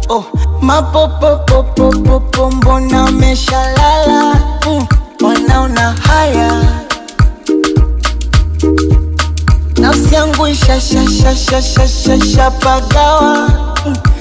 Oh, mapopopopopopo mbona meshalala. Wanaona haya. Nafsi yangu ishashashashashashapagawa.